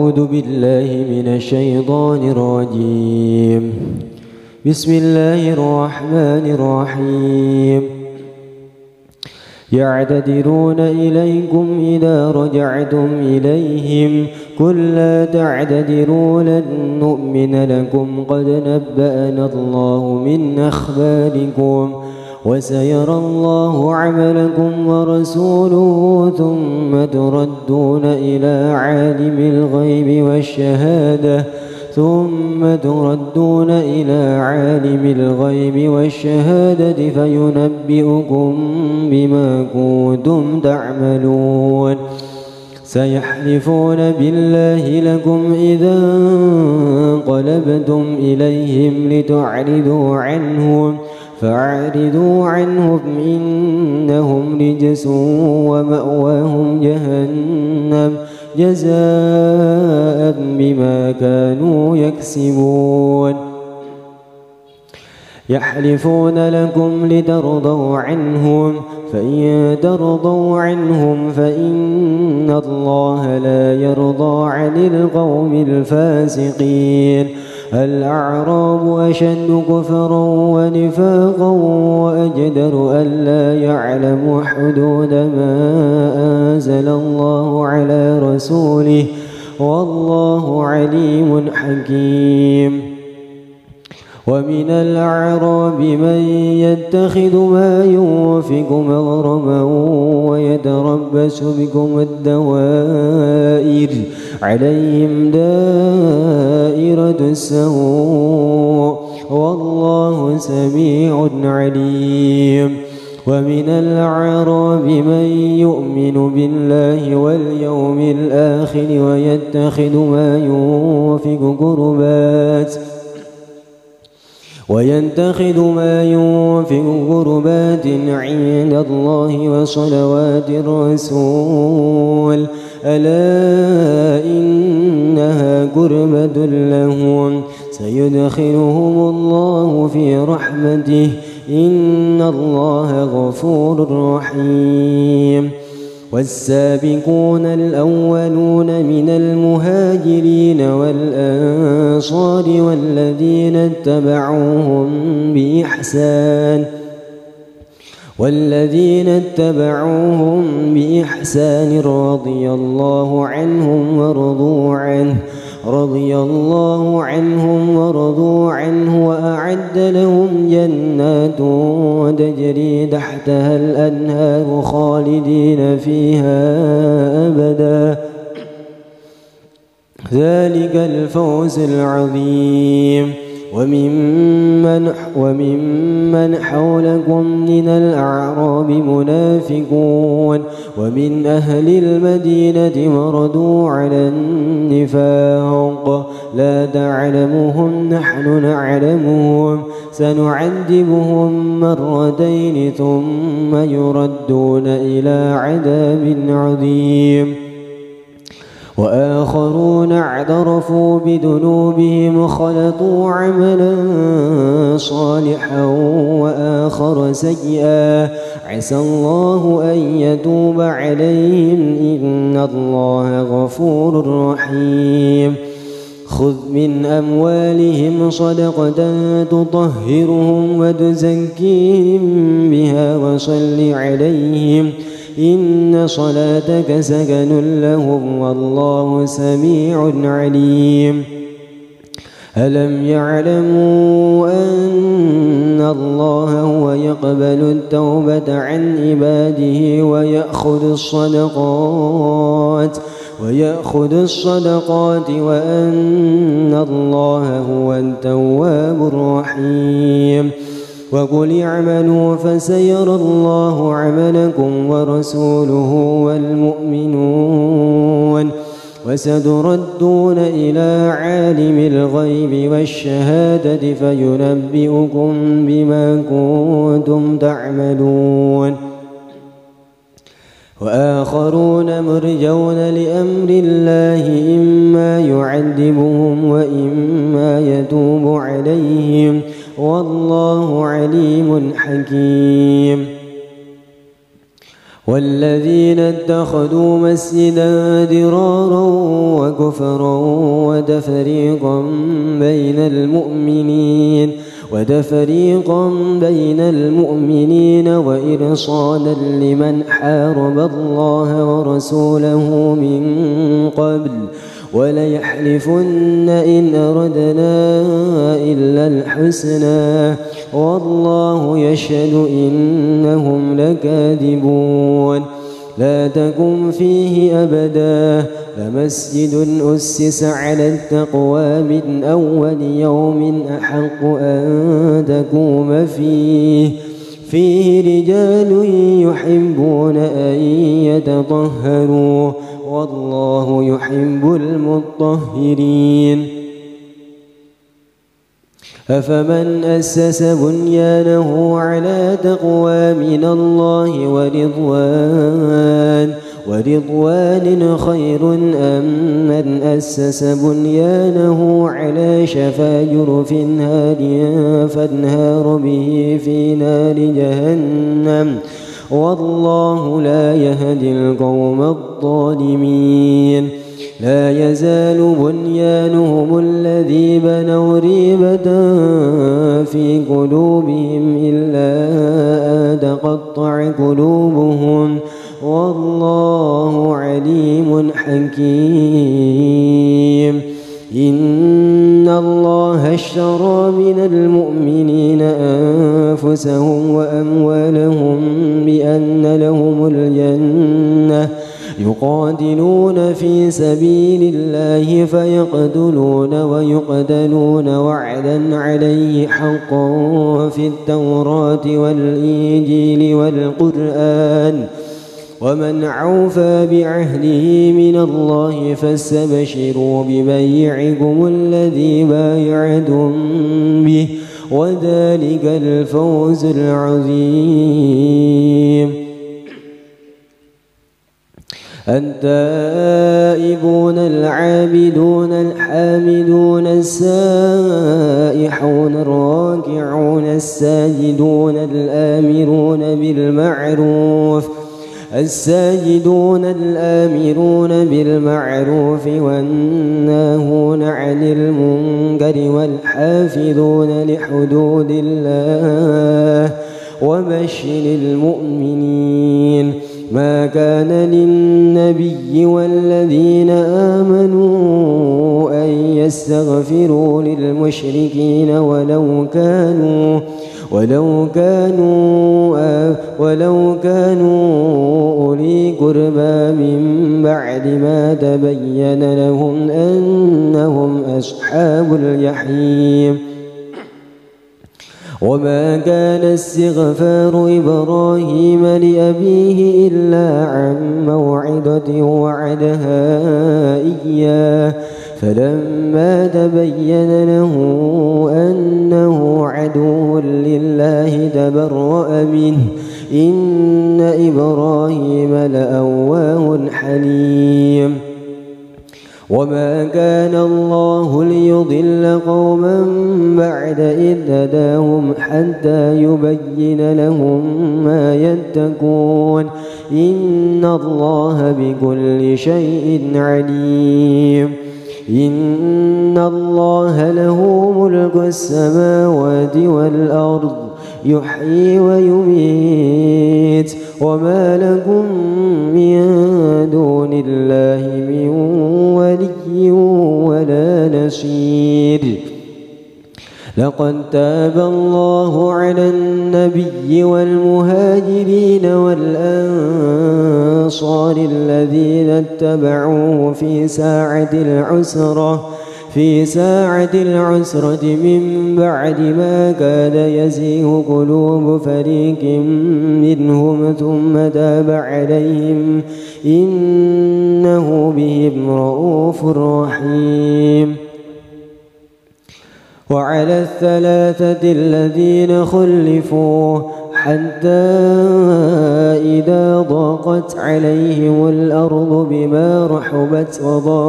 أعوذ بالله من الشيطان الرجيم. بسم الله الرحمن الرحيم. يعتذرون إليكم إذا رجعتم إليهم قل لا تعتذروا لن نؤمن لكم قد نبأنا الله من أخباركم وسيرى الله عملكم ورسوله ثم تردون إلى عالم الغيب والشهادة فينبئكم بما كنتم تعملون. سيحلفون بالله لكم إذا انقلبتم إليهم لتعرضوا عنهم فأعرضوا عنهم إنهم رجس ومأواهم جهنم جزاء بما كانوا يكسبون. يحلفون لكم لترضوا عنهم فإن ترضوا عنهم فإن الله لا يرضى عن القوم الفاسقين. الأعراب أشد كفرا ونفاقا وأجدر ألا يعلموا حدود ما أنزل الله على رسوله والله عليم حكيم. ومن الأعراب من يتخذ ما ينفق مغرما ويتربص بكم الدوائر عليهم دائرة السوء والله سميع عليم. ومن الأعراب من يؤمن بالله واليوم الآخر ويتخذ ما ينفق قربات عند الله وصلوات الرسول ألا إنها قربة لهم سيدخلهم الله في رحمته إن الله غفور رحيم. والسابقون الأولون من المهاجرين والأنصار والذين اتبعوهم بإحسان رضي الله عنهم ورضوا عنه وأعد لهم جنات تجري تحتها الأنهار خالدين فيها أبدا ذلك الفوز العظيم. وممن حولكم من الأعراب منافقون ومن أهل المدينة مردوا على النفاق لا تعلمهم نحن نعلمهم سنعذبهم مرتين ثم يردون إلى عذاب عظيم. وآخرون اعترفوا بذنوبهم خلطوا عملا صالحا وآخر سيئا عسى الله أن يتوب عليهم إن الله غفور رحيم. خذ من أموالهم صدقة تطهرهم وتزكيهم بها وصل عليهم إن صلاتك سكن لهم والله سميع عليم. ألم يعلموا أن الله هو يقبل التوبة عن عباده ويأخذ الصدقات وأن الله هو التواب الرحيم. وقل اعملوا فسيرى الله عملكم ورسوله والمؤمنون وستردون إلى عالم الغيب والشهادة فينبئكم بما كنتم تعملون. وآخرون مرجون لأمر الله إما يعذبهم وإما يتوب عليهم والله عليم حكيم. والذين اتخذوا مسجدا ضرارا وكفرا وتفريقا بين المؤمنين وإرصادا لمن حارب الله ورسوله من قبل وليحلفن إن أردنا إلا الحسنى والله يشهد إنهم لكاذبون لا تقم فيه أبدا لمسجد أسس على التقوى من أول يوم أحق أن تقوم فيه رجال يحبون أن يتطهروا والله يحب المطهرين أفمن أسس بنيانه على تقوى من الله ورضوان خير أم من أسس بنيانه على شفا جرف هار فانهار به في نار جهنم والله لا يهدي القوم الظالمين لا يزال بنيانهم الذي بنوا ريبة في قلوبهم إلا أن تقطع قلوبهم والله عليم حكيم إن الله اشترى من المؤمنين أنفسهم وأموالهم بأن لهم الجنة يقاتلون في سبيل الله فيقتلون ويقتلون وعدا عليه حقا في التوراة والإنجيل والقرآن ومن أوفى بعهده من الله فاستبشروا ببيعكم الذي بايعتم به وذلك الفوز العظيم التائبون العابدون الحامدون السائحون الراكعون الساجدون الآمرون بالمعروف والناهون عن المنكر والحافظون لحدود الله وبشر المؤمنين ما كان للنبي والذين آمنوا أن يستغفروا للمشركين ولو كانوا أولي قربى من بعد ما تبين لهم أنهم أصحاب الجحيم وما كان استغفار إبراهيم لأبيه إلا عن موعدة وعدها إياه فلما تبين له أنه عدو لله تبرأ منه إن إبراهيم لأواه حليم وما كان الله ليضل قوما بعد إذ هداهم حتى يبين لهم ما يتقون إن الله بكل شيء عليم إن الله له ملك السماوات والأرض يحيي ويميت وما لكم من دون الله من ولي ولا نصير لقد تاب الله على النبي والمهاجرين والأنصار الذين اتبعوه في ساعة العسرة من بعد ما كاد يزيغ قلوب فريق منهم ثم تاب عليهم إنه بهم رءوف رحيم وعلى الثلاثة الذين خلفوا حتى إذا ضاقت عليهم الأرض بما رحبت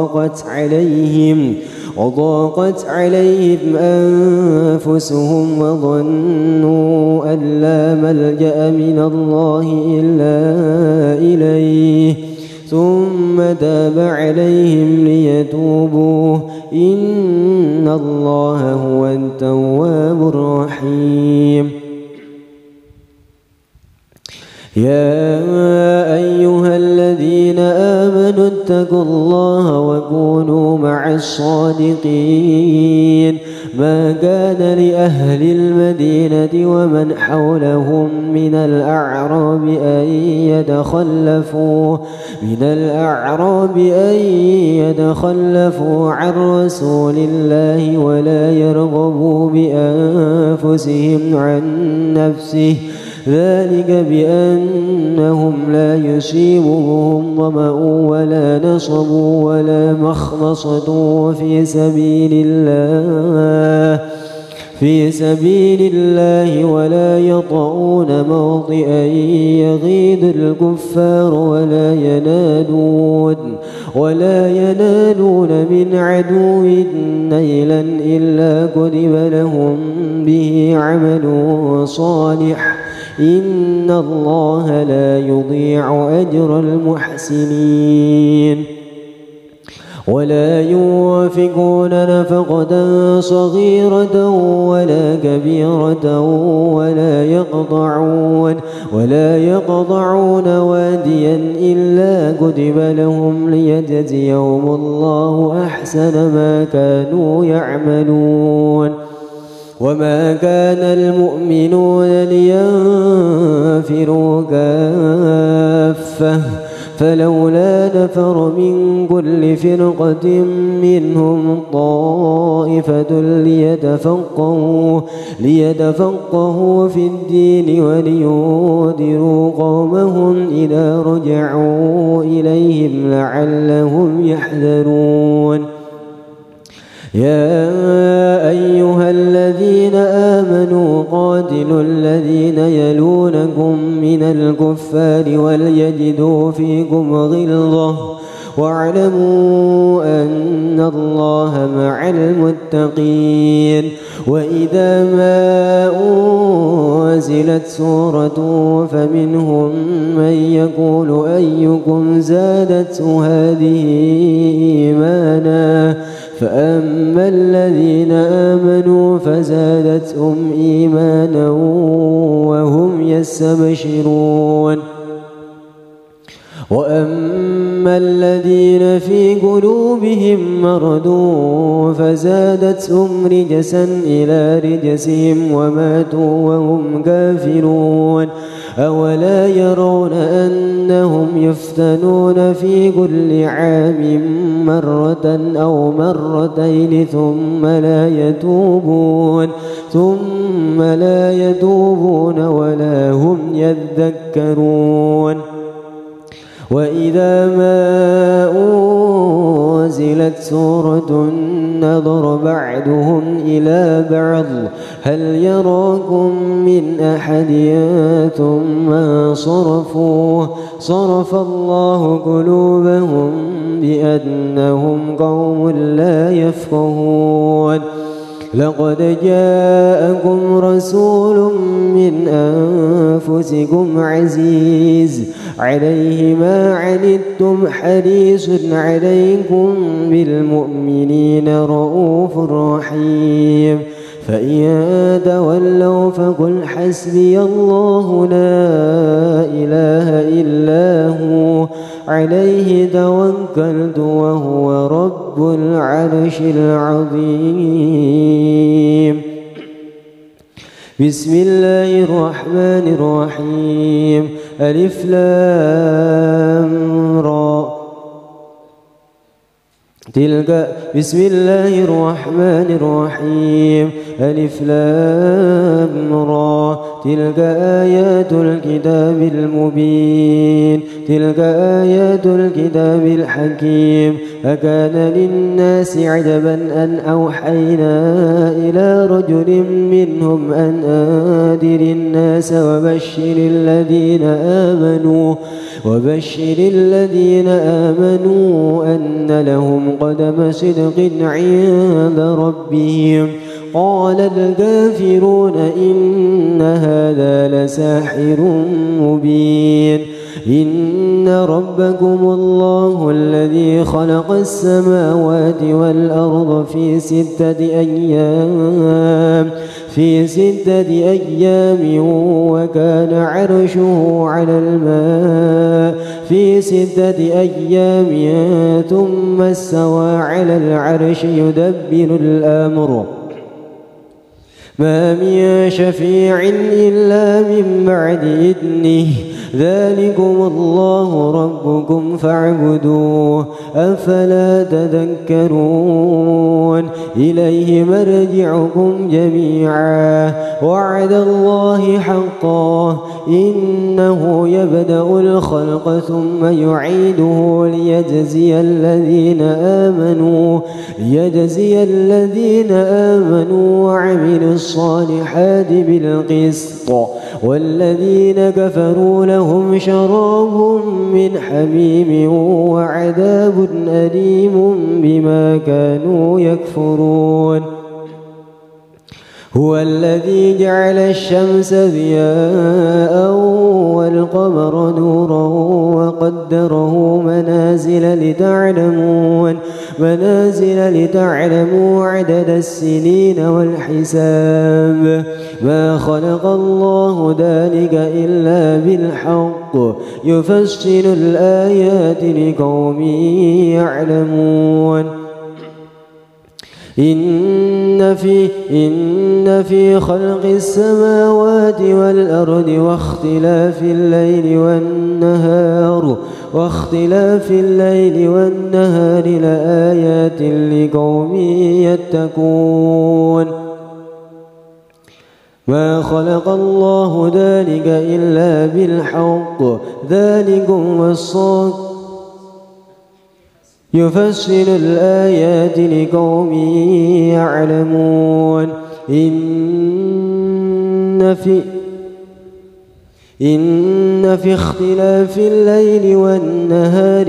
وضاقت عليهم أنفسهم وظنوا أن لا ملجأ من الله إلا إليه ثم تاب عليهم ليتوبوا إن الله هو التواب الرحيم. يا أيها الذين آمنوا اتقوا الله وكونوا مع الصادقين. ما كان لأهل المدينة ومن حولهم من الأعراب أن يتخلفوا عن رسول الله ولا يرغبوا بأنفسهم عن نفسه ذلك بأنهم لا يصيبهم ظمأ ولا نصب ولا مخمصة في سبيل الله ولا موطئا يغيظ الكفار ولا ينالون من عدو نيلا إلا كتب لهم به عمل صالح إن الله لا يضيع أجر المحسنين. ولا ينفقون نفقة صغيرة ولا كبيرة ولا يقطعون واديا إلا كتب لهم ليجزيهم الله أحسن ما كانوا يعملون. وما كان المؤمنون لينفروا كافة فلولا نفر من كل فرقة منهم طائفة ليتفقهوا في الدين ولينذروا قومهم إذا رجعوا إليهم لعلهم يحذرون. يا أيها الذين آمنوا قاتلوا الذين يلونكم من الكفار وليجدوا فيكم غلظة واعلموا أن الله مع المتقين. وإذا ما أنزلت سورة فمنهم من يقول أيكم زادته هذه إيمانا فأما الذين آمنوا فزادتهم إيمانا وهم يستبشرون. وأما الذين في قلوبهم مرض فزادتهم رجسا إلى رجسهم وماتوا وهم كافرون. أولا يرون أنهم يفتنون في كل عام مرة أو مرتين ثم لا يتوبون ولا هم يذكرون. وإذا ما أنزلت سورة نظر بعضهم إلى بعض هل يراكم من أحد ثم صرف الله قلوبهم بأنهم قوم لا يفقهون. لقد جاءكم رسول من أنفسكم عزيز عليه ما عنتم حريص عليكم بالمؤمنين رؤوف رحيم. فإن تولوا فقل حسبي الله لا إله إلا هو عليه توكلت وهو رب العرش العظيم. بسم الله الرحمن الرحيم. ألف لام را بسم الله الرحمن الرحيم. ألف لام را تلك آيات الكتاب المبين تلك آيات الكتاب الحكيم أكان للناس عجبا أن أوحينا إلى رجل منهم أن أنذر الناس وبشر الذين آمنوا أن لهم قدم صدق عند ربهم. قال الكافرون إن هذا لساحر مبين. إن ربكم الله الذي خلق السماوات والأرض في 6 أيام وكان عرشه على الماء في 6 أيام ثم استوى على العرش يدبر الأمر ما من شفيع إلا من بعد إذنه ذلكم الله ربكم فاعبدوه أفلا تذكرون. إليه مرجعكم جميعا وعد الله حقا إنه يبدأ الخلق ثم يعيده ليجزي الذين آمنوا وعملوا الصالحات بالقسط والذين كفروا لهم شراب من حميم وعذاب أليم بما كانوا يكفرون. هو الذي جعل الشمس ضياء والقمر نورا وقدره منازل لتعلموا عدد السنين والحساب. ما خلق الله ذلك إلا بالحق يفصل الآيات لقوم يعلمون. إن في خلق السماوات والأرض واختلاف الليل والنهار لآيات لقوم يتقون. ما خلق الله ذلك إلا بالحق ذلكم وصاكم يفصل الآيات لقوم يعلمون. إن في اختلاف الليل والنهار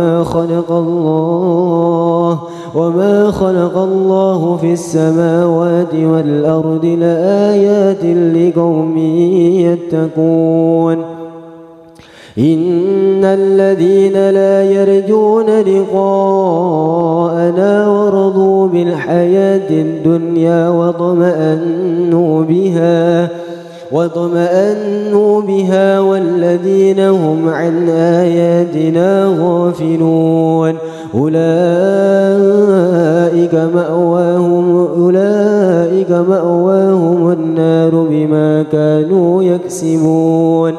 وما خلق الله في السماوات والأرض لآيات لقوم يتقون. إن الذين لا يرجون لقاءنا ورضوا بالحياة الدنيا واطمأنوا بها والذين هم عن آياتنا غافلون أولئك مأواهم النار بما كانوا يكسبون.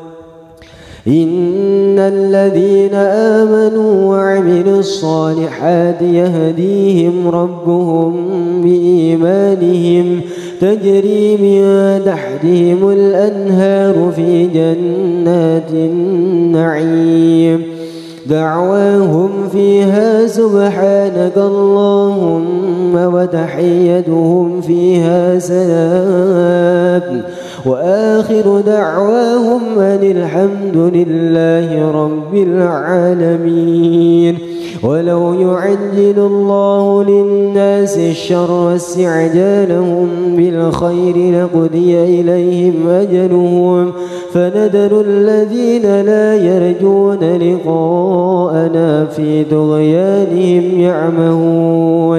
إن الذين آمنوا وعملوا الصالحات يهديهم ربهم بإيمانهم تجري من تحتهم الأنهار في جنات النعيم دعواهم فيها سبحانك اللهم وتحيتهم فيها سلام وآخر دعواهم أن الحمد لله رب العالمين. ولو يعجل الله للناس الشر استعجالهم بالخير لقضي إليهم أجلهم فنذر الذين لا يرجون لقاءنا في طغيانهم يعمهون.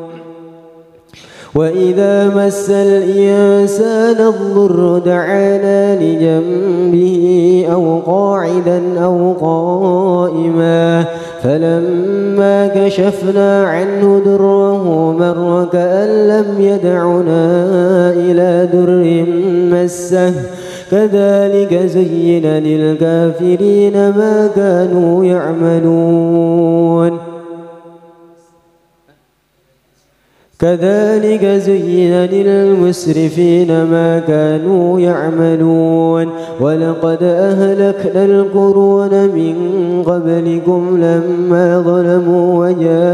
وإذا مس الإنسان الضر دعانا لجنبه أو قاعدا أو قائما فلما كشفنا عنه ضره مر كأن لم يدعنا إلى ضر مسه كذلك زين للكافرين ما كانوا يعملون. كذلك زين للمسرفين ما كانوا يعملون ولقد أهلكنا القرون من قبلكم لما ظلموا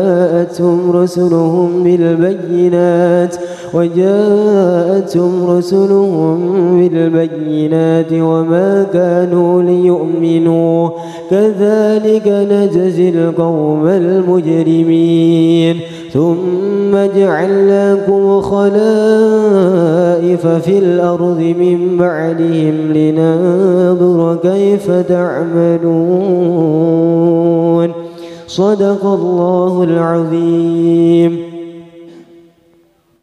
وجاءتهم رسلهم بالبينات وما كانوا ليؤمنوا كذلك نجزي القوم المجرمين ثم جعلناكم خلائف في الأرض من بعدهم لننظر كيف تعملون صدق الله العظيم.